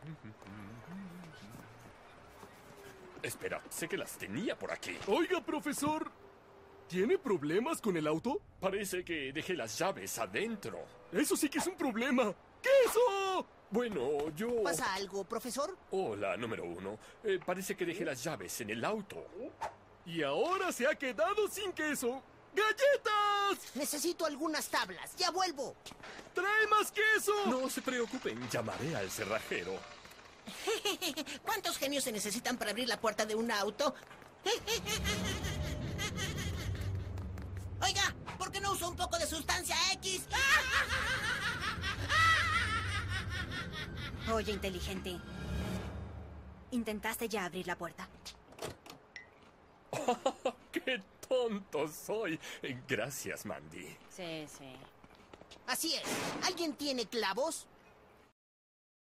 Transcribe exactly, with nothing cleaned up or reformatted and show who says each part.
Speaker 1: Espera, sé que las tenía por aquí.
Speaker 2: Oiga, profesor, ¿tiene problemas con el auto?
Speaker 1: Parece que dejé las llaves adentro.
Speaker 2: Eso sí que es un problema. ¿Qué es eso?
Speaker 1: Bueno, yo...
Speaker 3: ¿Pasa algo, profesor?
Speaker 1: Hola, número uno. Eh, parece que dejé las llaves en el auto.
Speaker 2: Y ahora se ha quedado sin queso. ¡Galletas!
Speaker 3: Necesito algunas tablas. ¡Ya vuelvo!
Speaker 2: ¡Trae más queso!
Speaker 1: No se preocupen, llamaré al cerrajero.
Speaker 3: ¿Cuántos genios se necesitan para abrir la puerta de un auto? Oiga, ¿por qué no uso un poco de sustancia X?
Speaker 4: Oye, inteligente. ¿Intentaste ya abrir la puerta?
Speaker 1: ¡Qué tonto soy! Gracias, Mandy.
Speaker 4: Sí, sí.
Speaker 3: Así es. ¿Alguien tiene clavos?